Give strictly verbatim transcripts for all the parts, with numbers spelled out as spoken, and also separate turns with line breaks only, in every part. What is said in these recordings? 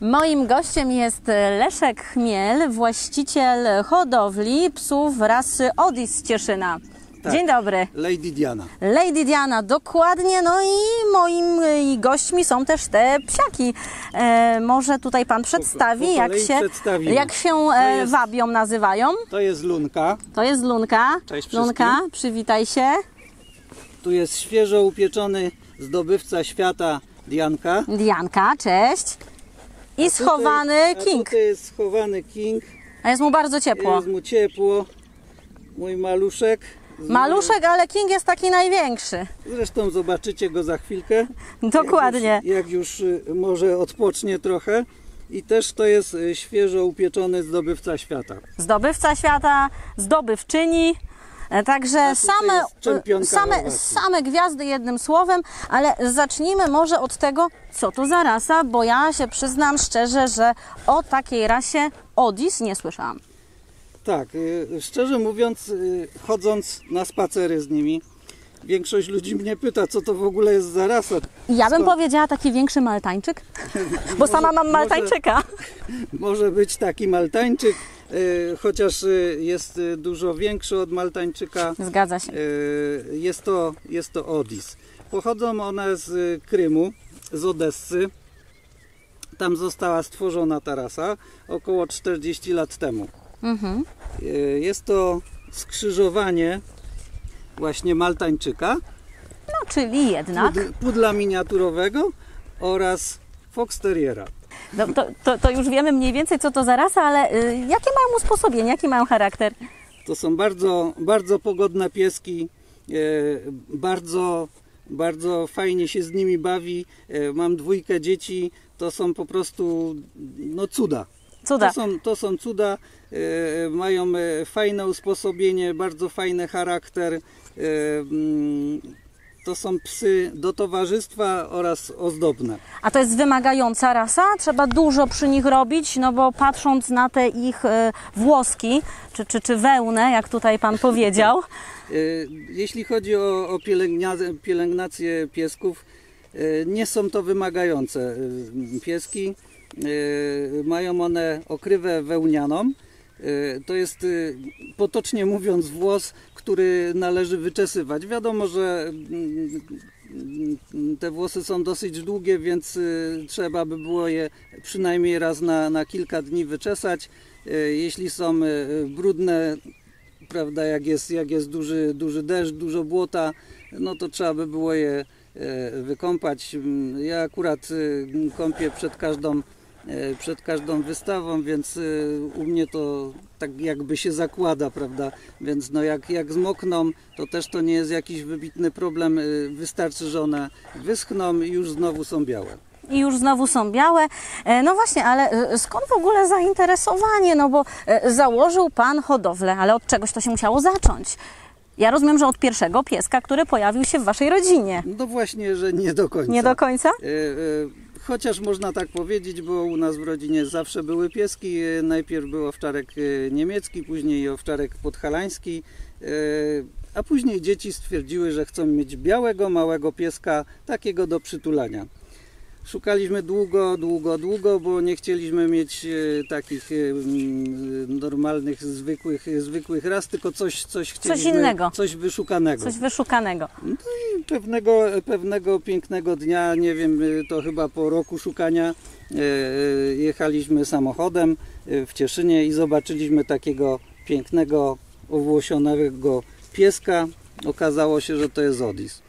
Moim gościem jest Leszek Chmiel, właściciel hodowli psów rasy Odis z Cieszyna.
Tak.
Dzień dobry.
Lady Diana.
Lady Diana, dokładnie. No i moimi gośćmi są też te psiaki. E, może tutaj Pan przedstawi,
po, po
jak się, jak się e,
jest,
wabią, nazywają.
To jest Lunka.
To jest Lunka.
Cześć
Lunka,
wszystkim.
przywitaj się.
Tu jest świeżo upieczony zdobywca świata Dianka.
Dianka, cześć. I
A
schowany
tutaj,
King.
A tutaj jest schowany King.
A jest mu bardzo ciepło.
Jest mu ciepło. Mój maluszek.
Maluszek, ale King jest taki największy.
Zresztą zobaczycie go za chwilkę.
Dokładnie.
Jak już, jak już może odpocznie trochę. I też to jest świeżo upieczony zdobywca świata.
Zdobywca świata, zdobywczyni. Także same, same, same gwiazdy jednym słowem, ale zacznijmy może od tego, co to za rasa, bo ja się przyznam szczerze, że o takiej rasie Odis nie słyszałam.
Tak, szczerze mówiąc, chodząc na spacery z nimi, większość ludzi mnie pyta, co to w ogóle jest za rasa.
Ja bym
Skąd? powiedziała
taki większy maltańczyk, bo
może,
sama mam maltańczyka.
Może, może być taki maltańczyk, chociaż jest dużo większy od maltańczyka.
Zgadza się.
Jest to, jest to Odis. Pochodzą one z Krymu, z Odessy. Tam została stworzona ta rasa około czterdzieści lat temu. Mhm. Jest to skrzyżowanie właśnie maltańczyka,
no czyli jednak
pudl, pudla miniaturowego oraz fox terriera.
No, to, to, to już wiemy mniej więcej, co to za rasa, ale y, jakie mają usposobienie, jaki mają charakter?
To są bardzo, bardzo pogodne pieski, e, bardzo, bardzo fajnie się z nimi bawi. E, mam dwójkę dzieci, to są po prostu no, cuda.
Cuda.
To są, to są cuda, e, mają fajne usposobienie, bardzo fajny charakter. E, mm, to są psy do towarzystwa oraz ozdobne.
A to jest wymagająca rasa? Trzeba dużo przy nich robić, no bo patrząc na te ich e, włoski, czy, czy, czy wełnę, jak tutaj Pan powiedział.
E, jeśli chodzi o, o pielęgnia- pielęgnację piesków, e, nie są to wymagające e, pieski. Mają one okrywę wełnianą. To jest, potocznie mówiąc, włos, który należy wyczesywać. Wiadomo, że te włosy są dosyć długie, więc trzeba by było je przynajmniej raz na, na kilka dni wyczesać. Jeśli są brudne, prawda, jak jest, jak jest duży, duży deszcz, dużo błota, no to trzeba by było je wykąpać. Ja akurat kąpię przed każdą przed każdą wystawą, więc u mnie to tak jakby się zakłada, prawda, więc no jak, jak zmokną, to też to nie jest jakiś wybitny problem, wystarczy, że one wyschną i już znowu są białe.
I już znowu są białe. No właśnie, ale skąd w ogóle zainteresowanie, no bo założył Pan hodowlę, ale od czegoś to się musiało zacząć. Ja rozumiem, że od pierwszego pieska, który pojawił się w Waszej rodzinie.
No właśnie, że nie do końca.
Nie do końca?
E, e, Chociaż można tak powiedzieć, bo u nas w rodzinie zawsze były pieski. Najpierw był owczarek niemiecki, później owczarek podhalański, a później dzieci stwierdziły, że chcą mieć białego, małego pieska, takiego do przytulania. Szukaliśmy długo, długo, długo, bo nie chcieliśmy mieć takich normalnych, zwykłych, zwykłych ras, tylko coś, coś chcieliśmy,
coś innego,
coś wyszukanego.
Coś wyszukanego.
No i pewnego, pewnego pięknego dnia, nie wiem, to chyba po roku szukania, jechaliśmy samochodem w Cieszynie i zobaczyliśmy takiego pięknego, owłosionego pieska. Okazało się, że to jest Odis.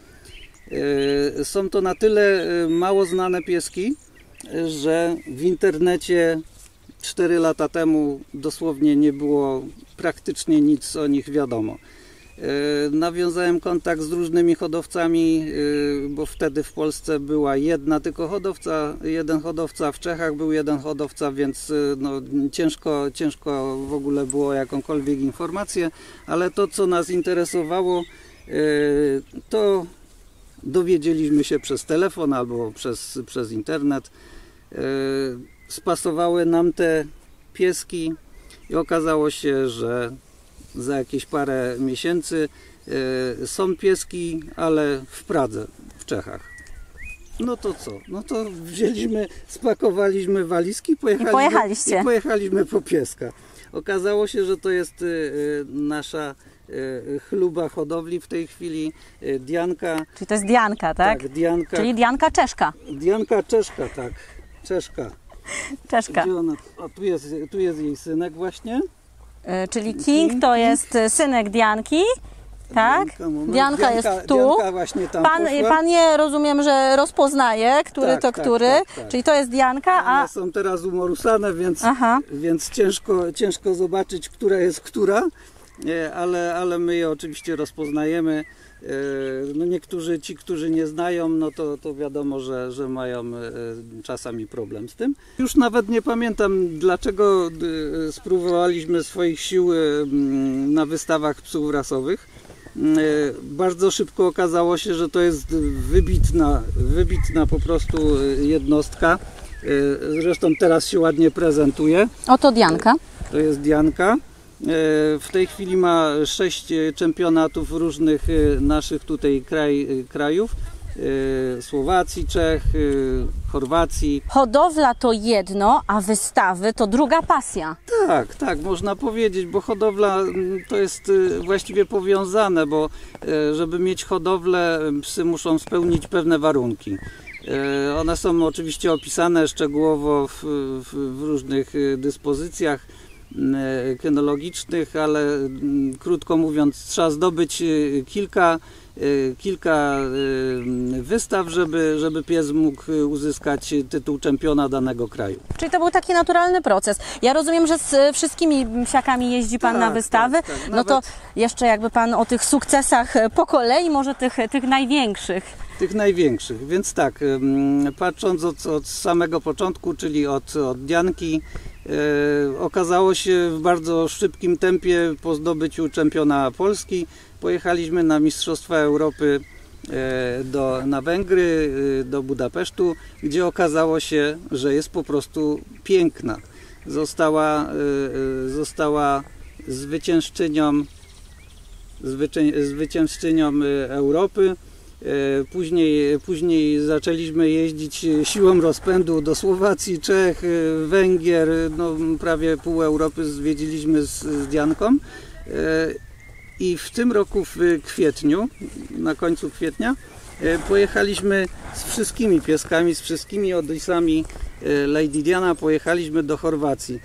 Są to na tyle mało znane pieski, że w internecie cztery lata temu dosłownie nie było praktycznie nic o nich wiadomo. Nawiązałem kontakt z różnymi hodowcami, bo wtedy w Polsce była jedna tylko hodowca, jeden hodowca, w Czechach był jeden hodowca, więc no, ciężko, ciężko w ogóle było jakąkolwiek informację, ale to, co nas interesowało, to dowiedzieliśmy się przez telefon albo przez, przez internet. Spasowały nam te pieski i okazało się, że za jakieś parę miesięcy są pieski, ale w Pradze, w Czechach. No to co? No to wzięliśmy, spakowaliśmy walizki, pojechaliśmy,
I pojechaliście.
i pojechaliśmy po pieska. Okazało się, że to jest y, y, nasza y, chluba hodowli w tej chwili, y, Dianka.
Czyli to jest Dianka, tak?
Tak, Dianka.
Czyli Dianka Czeszka.
Dianka Czeszka, tak. Czeszka.
Czeszka.
Gdzie ona? O, tu jest, tu jest jej synek właśnie.
Y, Czyli King to jest y, synek Dianki, tak?
Dianka, moment.
Dianka jest tu.
Dianka właśnie tam
Pan,
poszła.
pan je rozumiem, że rozpoznaje, który
Tak,
to
tak,
który.
tak, tak.
Czyli to jest Dianka, a
One są teraz umorusane, więc,
Aha.
więc ciężko, ciężko zobaczyć, która jest która, e, ale, ale my je oczywiście rozpoznajemy. E, No niektórzy, ci, którzy nie znają, no to, to wiadomo, że, że mają e, czasami problem z tym. Już nawet nie pamiętam, dlaczego e, spróbowaliśmy swoich sił e, na wystawach psów rasowych. E, Bardzo szybko okazało się, że to jest wybitna, wybitna po prostu jednostka. E, Zresztą teraz się ładnie prezentuje.
oto Dianka.
To jest Dianka. W tej chwili ma sześć czempionatów różnych naszych tutaj kraj, krajów. Słowacji, Czech, Chorwacji.
Hodowla to jedno, a wystawy to druga pasja.
Tak, tak, można powiedzieć, bo hodowla to jest właściwie powiązane, bo żeby mieć hodowlę, psy muszą spełnić pewne warunki. One są oczywiście opisane szczegółowo w, w, w różnych dyspozycjach kynologicznych, ale krótko mówiąc trzeba zdobyć kilka, kilka wystaw, żeby, żeby pies mógł uzyskać tytuł czempiona danego kraju.
Czyli to był taki naturalny proces. Ja rozumiem, że z wszystkimi psiakami jeździ Pan
Tak,
na wystawy.
tak, tak.
No to
Nawet-
jeszcze jakby Pan o tych sukcesach po kolei, może tych, tych największych.
Tych największych, więc tak, ym, patrząc od, od samego początku, czyli od, od Dianki, e, okazało się w bardzo szybkim tempie po zdobyciu czempiona Polski. Pojechaliśmy na Mistrzostwa Europy e, do, na Węgry, e, do Budapesztu, gdzie okazało się, że jest po prostu piękna. Została, e, e, została zwyciężczynią, zwycię, zwyciężczynią e, Europy. Później, później zaczęliśmy jeździć siłą rozpędu do Słowacji, Czech, Węgier, no prawie pół Europy zwiedziliśmy z, z Dianką. I w tym roku w kwietniu, na końcu kwietnia, pojechaliśmy z wszystkimi pieskami, z wszystkimi Odyssami Lady Diana, pojechaliśmy do Chorwacji.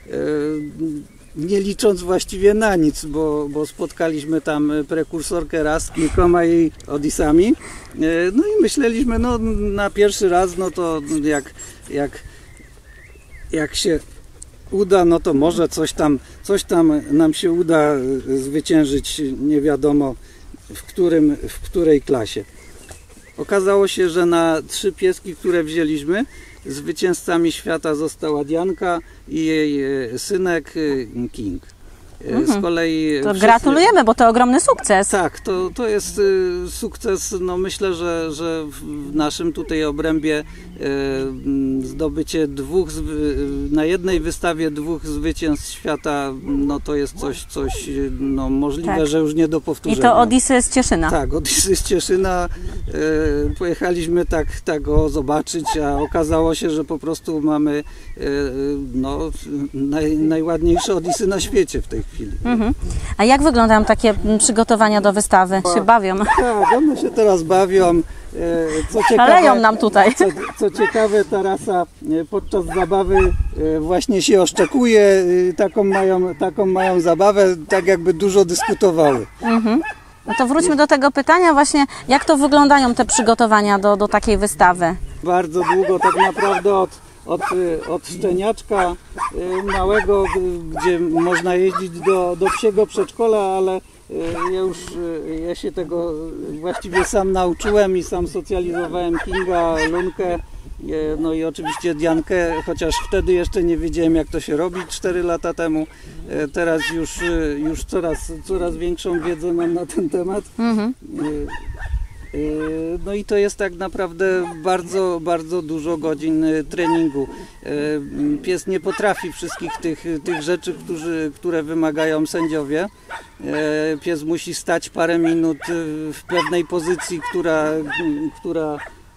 Nie licząc właściwie na nic, bo, bo spotkaliśmy tam prekursorkę raz z kilkoma jej Odyssami. No i myśleliśmy, no na pierwszy raz, no to jak, jak, jak się uda, no to może coś tam, coś tam nam się uda zwyciężyć, nie wiadomo w, którym, w której klasie. Okazało się, że na trzy pieski, które wzięliśmy, zwycięzcami świata została Dianka i jej synek King. Z kolei
To
wszyscy-
gratulujemy, bo to ogromny sukces.
Tak, to, to jest y, sukces, no myślę, że, że w naszym tutaj obrębie y, zdobycie dwóch, zwy- y, na jednej wystawie dwóch zwycięstw świata, no to jest coś, coś y, no, możliwe,
Tak.
że już nie do
I
powtórzenia.
to Odyssey z Cieszyna.
Tak, Odyssey z Cieszyna. E, pojechaliśmy tak, tak go zobaczyć, a okazało się, że po prostu mamy e, no, naj, najładniejsze Odyssey na świecie w tej chwili.
Mhm. A jak wyglądają takie m, przygotowania do wystawy? Się bawią.
Tak, one się teraz bawią. E, co
Szaleją
ciekawe,
nam tutaj.
Co, co ciekawe, ta rasa e, podczas zabawy e, właśnie się oszczekuje, e, taką mają, taką mają zabawę, tak jakby dużo dyskutowały.
No to wróćmy do tego pytania właśnie, jak to wyglądają te przygotowania do, do takiej wystawy?
Bardzo długo, tak naprawdę od, od, y, od szczeniaczka y, małego, y, gdzie można jeździć do, do psiego przedszkola, ale y, ja już y, ja się tego właściwie sam nauczyłem i sam socjalizowałem Kinga, Lunkę, y, no i oczywiście Diankę, chociaż wtedy jeszcze nie wiedziałem, jak to się robi cztery lata temu. Y, Teraz już, y, już coraz, coraz większą wiedzę mam na ten temat.
Mhm.
Y, Yy, No i to jest tak naprawdę bardzo, bardzo dużo godzin y, treningu. Yy, Pies nie potrafi wszystkich tych, tych rzeczy, którzy, które wymagają sędziowie. Yy, Pies musi stać parę minut y, w pewnej pozycji, która, która,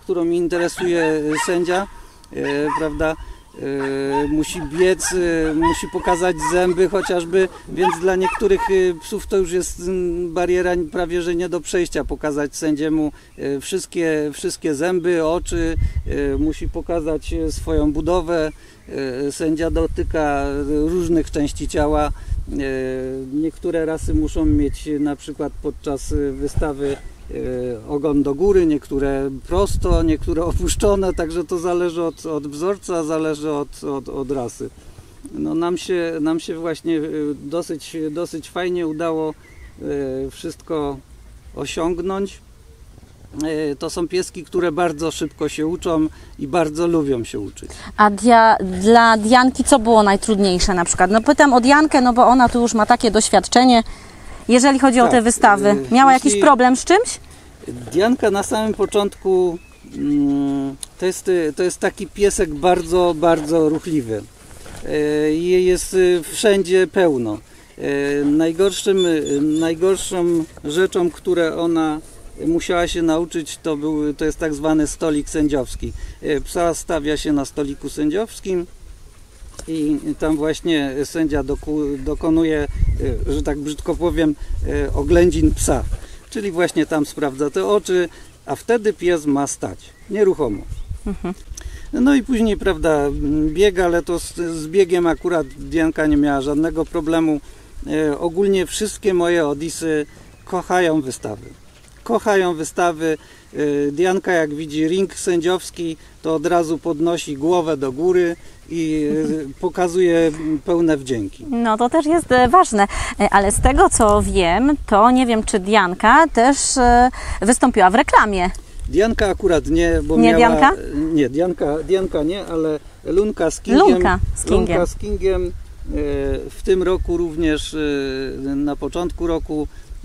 którą interesuje sędzia, prawda? Musi biec, musi pokazać zęby chociażby, więc dla niektórych psów to już jest bariera prawie że nie do przejścia, pokazać sędziemu wszystkie, wszystkie zęby, oczy, musi pokazać swoją budowę. Sędzia dotyka różnych części ciała. Niektóre rasy muszą mieć na przykład podczas wystawy ogon do góry, niektóre prosto, niektóre opuszczone, także to zależy od, od wzorca, zależy od, od, od rasy. No nam się, nam się właśnie dosyć, dosyć fajnie udało wszystko osiągnąć. To są pieski, które bardzo szybko się uczą i bardzo lubią się uczyć.
A dia, dla Dianki co było najtrudniejsze na przykład? No pytam o Diankę, no bo ona tu już ma takie doświadczenie. Jeżeli chodzi tak, o te wystawy, miała jeśli... jakiś problem z czymś?
Dianka na samym początku to jest, to jest taki piesek bardzo, bardzo ruchliwy. Jej jest wszędzie pełno. Najgorszym, najgorszą rzeczą, które ona musiała się nauczyć, to, był, to jest tak zwany stolik sędziowski. Psa stawia się na stoliku sędziowskim i tam właśnie sędzia doku, dokonuje, że tak brzydko powiem, oględzin psa. Czyli właśnie tam sprawdza te oczy, a wtedy pies ma stać nieruchomo. Mhm. No i później, prawda, biega, ale to z, z biegiem akurat Dianka nie miała żadnego problemu. E, ogólnie wszystkie moje Odisy kochają wystawy. Kochają wystawy. E, Dianka jak widzi ring sędziowski, to od razu podnosi głowę do góry i e, pokazuje pełne wdzięki.
No to też jest e, ważne, e, ale z tego co wiem, to nie wiem, czy Dianka też e, wystąpiła w reklamie.
Dianka akurat nie, bo
nie
miała...
Dianka?
Nie, Dianka, Dianka nie, ale Lunka z Kingiem.
Lunka z Kingiem.
Lunka z Kingiem e, w tym roku również, e, na początku roku e,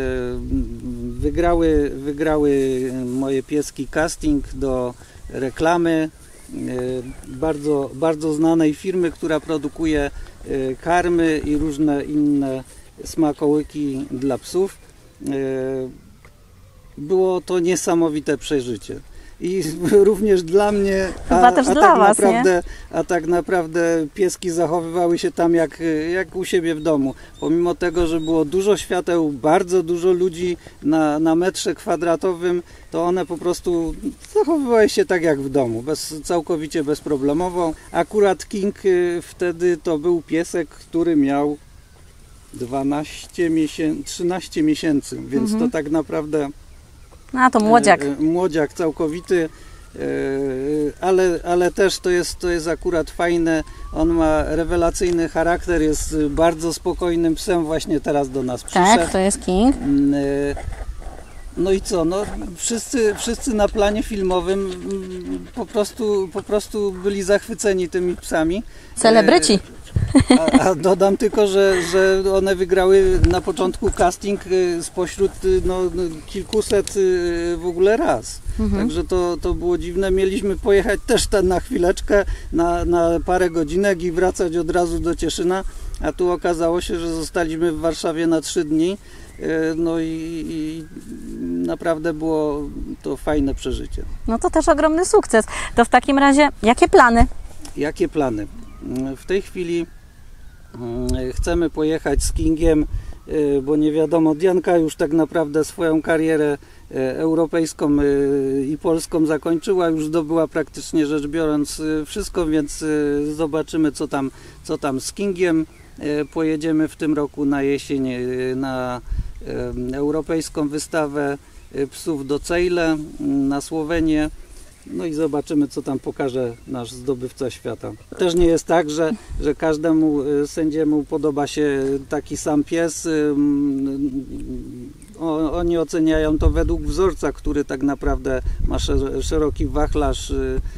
wygrały, wygrały moje pieski casting do reklamy e, bardzo, bardzo znanej firmy, która produkuje e, karmy i różne inne smakołyki dla psów. E, Było to niesamowite przeżycie. I również dla mnie,
Chyba
a,
też
a,
dla
tak
was,
naprawdę, a tak naprawdę pieski zachowywały się tam jak, jak u siebie w domu. Pomimo tego, że było dużo świateł, bardzo dużo ludzi na, na metrze kwadratowym, to one po prostu zachowywały się tak jak w domu, bez, całkowicie bezproblemowo. Akurat King wtedy to był piesek, który miał dwanaście miesięcy, trzynaście miesięcy, więc mhm. to tak naprawdę...
A to młodziak.
Młodziak całkowity, ale, ale też to jest, to jest akurat fajne. On ma rewelacyjny charakter, jest bardzo spokojnym psem, właśnie teraz do nas przyszedł.
Tak, to jest King.
No i co, no, wszyscy, wszyscy na planie filmowym po prostu, po prostu byli zachwyceni tymi psami.
Celebryci.
A, a dodam tylko, że, że one wygrały na początku casting spośród no, kilkuset w ogóle raz. Mhm. Także to, to było dziwne. Mieliśmy pojechać też tam na chwileczkę, na, na parę godzinek i wracać od razu do Cieszyna, a tu okazało się, że zostaliśmy w Warszawie na trzy dni. No i, i naprawdę było to fajne przeżycie.
No to też ogromny sukces. To w takim razie jakie plany?
Jakie plany? W tej chwili chcemy pojechać z Kingiem, bo nie wiadomo, Dianka już tak naprawdę swoją karierę europejską i polską zakończyła, już zdobyła praktycznie rzecz biorąc wszystko, więc zobaczymy co tam, co tam z Kingiem. Pojedziemy w tym roku na jesień na europejską wystawę psów do Cejle na Słowenię. No i zobaczymy, co tam pokaże nasz zdobywca świata. Też nie jest tak, że, że każdemu sędziemu podoba się taki sam pies. O, oni oceniają to według wzorca, który tak naprawdę ma szeroki wachlarz.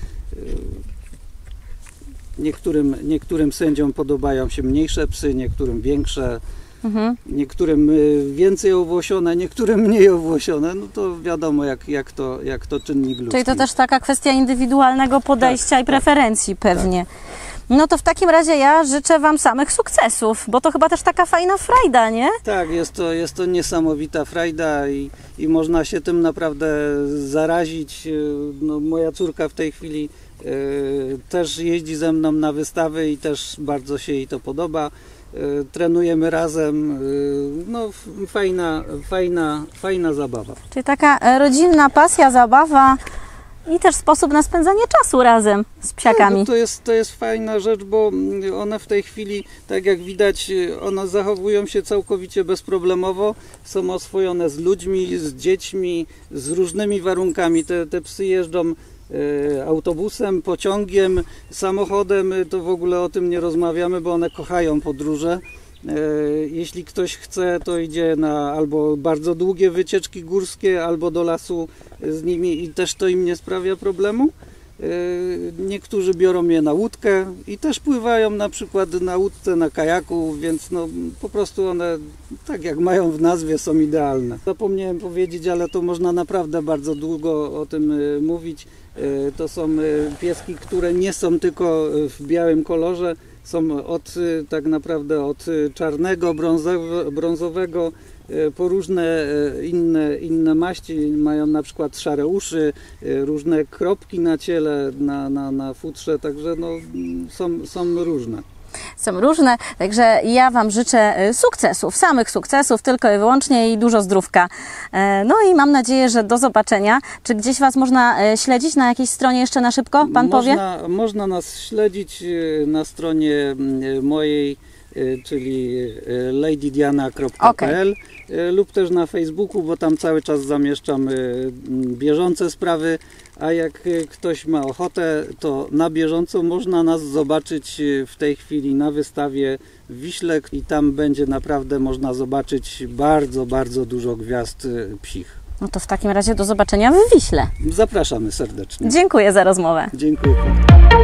Niektórym, niektórym sędziom podobają się mniejsze psy, niektórym większe. Mhm. Niektórym więcej owłosione, niektórym mniej owłosione, no to wiadomo jak, jak, to, jak to czynnik ludzki.
Czyli to też taka kwestia indywidualnego podejścia tak, i preferencji tak, pewnie. No to w takim razie ja życzę Wam samych sukcesów, bo to chyba też taka fajna frajda, nie?
Tak, jest to, jest to niesamowita frajda i, i można się tym naprawdę zarazić. No, moja córka w tej chwili y, też jeździ ze mną na wystawy i też bardzo się jej to podoba. Y, trenujemy razem, y, no fajna, fajna, fajna zabawa.
Czyli taka rodzinna pasja, zabawa i też sposób na spędzanie czasu razem z psiakami.
No, to, jest, to jest fajna rzecz, bo one w tej chwili, tak jak widać, one zachowują się całkowicie bezproblemowo, są oswojone z ludźmi, z dziećmi, z różnymi warunkami. Te, te psy jeżdżą e, autobusem, pociągiem, samochodem, to w ogóle o tym nie rozmawiamy, bo one kochają podróże. Jeśli ktoś chce, to idzie na albo bardzo długie wycieczki górskie, albo do lasu z nimi i też to im nie sprawia problemu. Niektórzy biorą je na łódkę i też pływają na przykład na łódce, na kajaku, więc no, po prostu one, tak jak mają w nazwie, są idealne. Zapomniałem powiedzieć, ale to można naprawdę bardzo długo o tym mówić. To są pieski, które nie są tylko w białym kolorze, są od tak naprawdę od czarnego, brązowe, brązowego po różne inne, inne maści. Mają na przykład szare uszy, różne kropki na ciele, na, na, na futrze, także no, są, są różne.
Są różne, także ja Wam życzę sukcesów, samych sukcesów, tylko i wyłącznie i dużo zdrówka. No i mam nadzieję, że do zobaczenia. Czy gdzieś Was można śledzić na jakiejś stronie jeszcze na szybko? Pan
można,
powie?
Można nas śledzić na stronie mojej, czyli lady diana kropka p l okay. lub też na Facebooku, bo tam cały czas zamieszczam bieżące sprawy, a jak ktoś ma ochotę, to na bieżąco można nas zobaczyć w tej chwili na wystawie w Wiśle i tam będzie naprawdę można zobaczyć bardzo, bardzo dużo gwiazd psich.
No to w takim razie do zobaczenia w Wiśle.
Zapraszamy serdecznie.
Dziękuję za rozmowę.
Dziękuję.